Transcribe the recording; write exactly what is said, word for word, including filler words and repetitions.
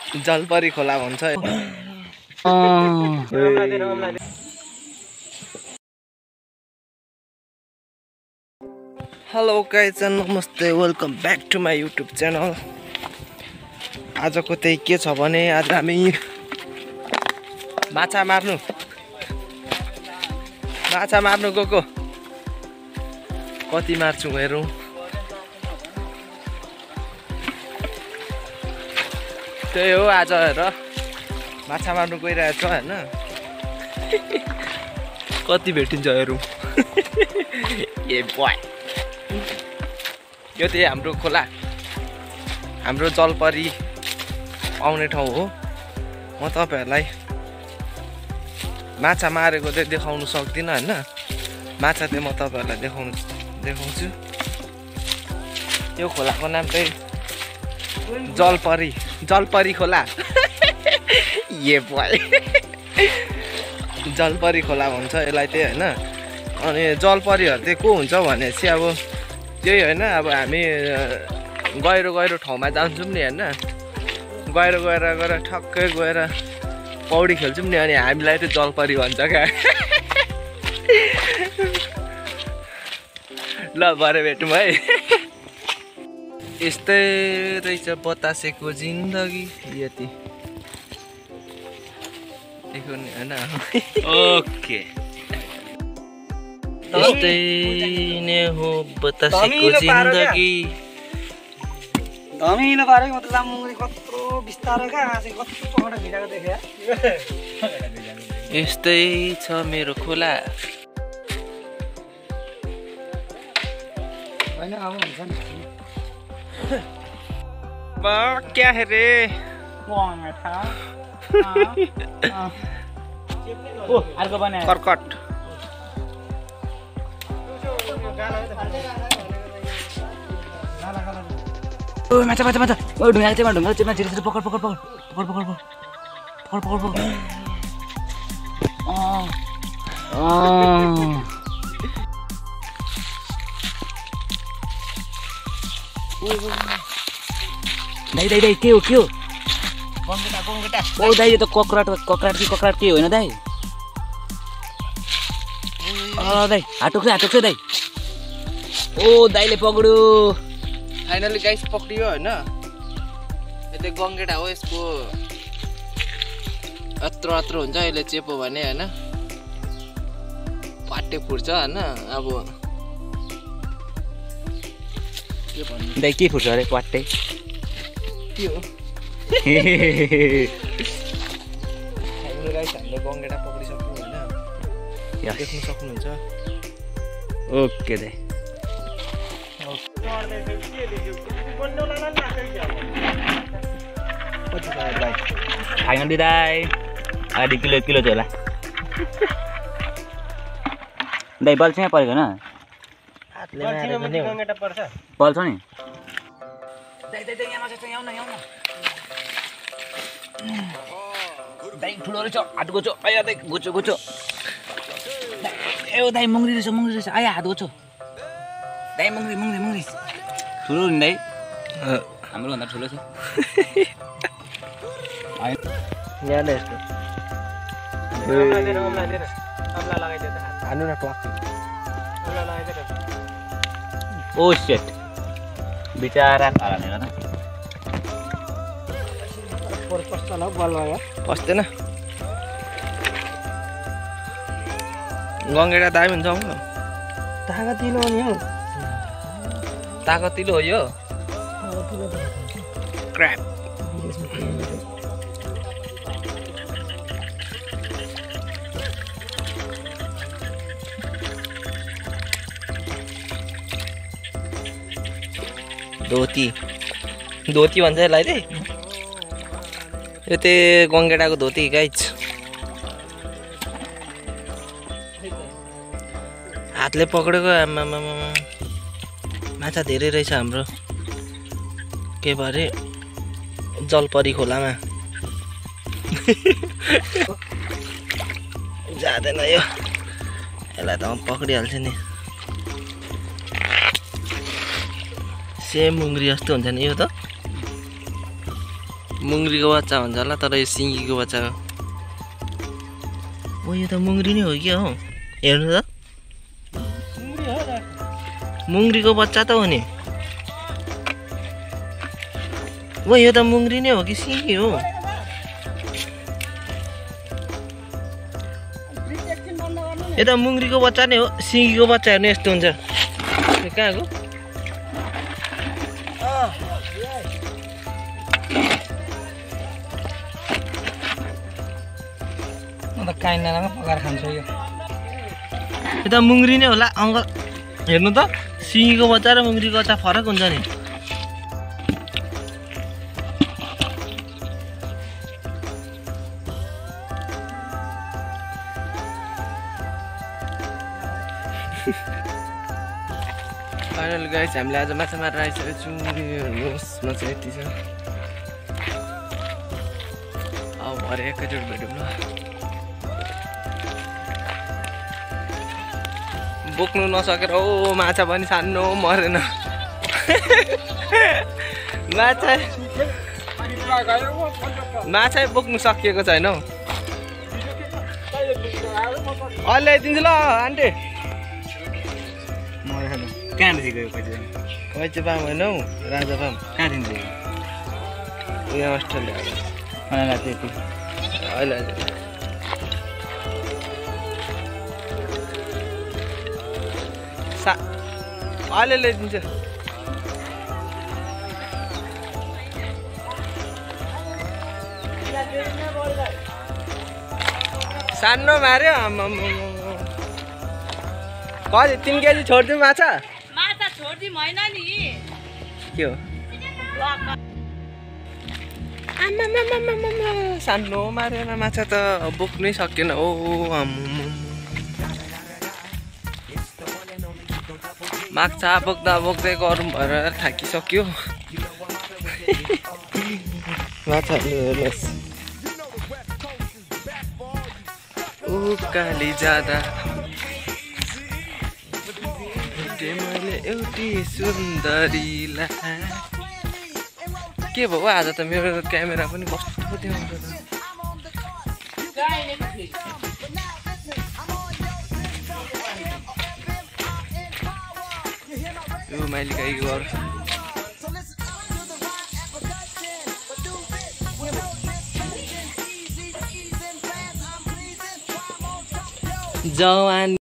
जलपरी खोला भन्छ। हेलो गाइज नमस्ते welcome back to my YouTube channel. आजको त्यही के छ भने आज हामी माछा मार्नु माछा मार्नु गएको। कति मार्छौँ हेरौँ। त्यही हो आज हेर माछा मार्नु गइरहेछ होइन। कति भेटिन्छ हेरौँ। ए बोय यो त्यही हाम्रो खोला हाम्रो जलपरी आउने ठाउँ हो। म तपाईहरुलाई माछा मारेको चाहिँ देखाउन सक्दिनँ हैन। माछा चाहिँ म तपाईहरुलाई देखाउनु देखाउँछु। यो खोलाको नाम चाहिँ जलपरी जलपरी खोला। ए बोय जलपरी खोला भन्छ यसलाई चाहिँ हैन। अनि जलपरीहरु चाहिँ को हुन्छ भनेपछि अब त्यही होइन। अब हामी गहिरो गहिरो ठाउँमा जान्छौँ नि होइन। गहिरो गएर गएर ठक्कै गएर पौडी खेल्छौँ नि। अनि हामीलाई चाहिँ जलपरी भन्छ क्या। ल भरे भेटौँ है। यस्तै रहेछ बतासेको जिन्दगी यति होइन। ओके यस्तै नै हो बतासेको जिन्दगी। धमिलो पारे मतलब लामुरी कत्रो बिस्तारै का हाँसे कत्रो पकडा भिडाको देखे। यस्तै छ मेरो खोला। हैन अब हुन्छ नि। बा क्या है रे वाङा था। ओ अर्को बनाए कर्कट। ओ माछा माछा माछा ओ ढुङ्गा चाहिँ ढुङ्गा चाहिँ छिटो छिटो पकड पकड पकड पकड पकड पकड पकड पकड अ अ दाइ दाइ दाइ के हो के हो गङ्गटा गङ्गटा। ओ दाइ यो त कक्राट कक्राट कि कक्राट के होइन दाइ। अ दाइ हाटुक्छ हाटुक्छ दाइ। ओ दाइले पक्ड्यो। फाइनली गाइस पक्रियो होइन। यो चाहिँ गङ्गेटा हो। यसको यत्रो यत्रो हुन्छ यसले चेपो भने होइन। पाटे फुट्छ होइन। अब के भन्नु दाइ के फुट्छ अरे पाटे के हो। फाइनली गाइस हामीले गङ्गेटा पक्रिसक्यौँ होइन। देख्न सक्नुहुन्छ। ओके दाइ फाइनली दाइ आधी किलो किलो चाहिँ होला। दाइ बल्छिमा परेको न बल्छ नि। दाइ ठुलो रहेछ हात गोचो आया दाइ गोचो गोचो। ए दाइ मुङ्री रहेछ मुङ्री रहेछ आया हात गोचो। दाइ मुङ्री मुङ्री मुङ्री ठुलो नि दाइ। हाम्रो भन्दा ठुलो छ। यहाँ यस्तो हान्नु न प्लक। ओ सेट बिचारा हालेर न पस्दैन। गङ्गेटा दामी हुन्छ। तागतिलो नि हौ तागतिलो हो यो। क्र्याप धोती धोती भन्छ यसलाई रे। यो चाहिँ गङ्गेटाको धोती गाइज। हातले पक्रेको आमामा माछा धेरै रहेछ हाम्रो के भरे जलपरी खोलामा। जाँदैन यो यसलाई त म पक्रिहाल्छु नि। सेम मुङ्ग्री जस्तो हुन्छ नि यो त। मुङ्ग्रीको बच्चा भन्छ होला तर यो सिङ्गीको बच्चा हो। ओ यो त मुङ्ग्री नै हो क्या हो हेर्नु त मुङ्ग्रीको बच्चा त हो नि। ओ यो त मुङ्ग्री नै हो कि सिङ्गी हो। यो त मुङ्ग्रीको बच्चा नै हो सिङ्गीको बच्चा हेर्नु यस्तो हुन्छ। कहाँको काइनामा पकाएर खान्छ यो। यो त मुङ्ग्री नै होला अङ्कल हेर्नु त सिङ्गीको बच्चा र मुङ्ग्रीको बच्चा फरक हुन्छ नि। फाइनल गाइस हामीले आज माछा मारेर आइसकेको छौँ। हेर्नुहोस् माछा यति छ। अब भरे एकैचोटि भेटौँ ल। बोक्नु नसकेर ओ माछा पनि सानो मरेन। माछा माछा बोक्नु सकिएको छैन हौ। अहिले ल्याइदिन्छु ल आन्टी। कहाँदेखि गयो पैसा? पैसा पाम होइन हौ राजा पाम। कहाँदेखि गयो? यहाँ अस्ट्रेलिया मलाई त्यति अहिले सा अहिले ल्याइदिन्छ। सानो मार्यो कति तिन केजी छोडिदिउँ माछा? माछा छोडिदिउँ होइन नि के हो आमामामामामा सानो मारेर माछा त बोक्नै सकेन ओ आम्म। माछा बोक्दा बोक्दै गरौँ भएर थाकिसक्यो। माछाहरू हेर्नुहोस् उकाली जाँदा मैले एउटी सुन्दरीलाई के भयो आज त मेरो क्यामेरा पनि कस्तो देखाउँछ त। यो मैले गाईको घर जवान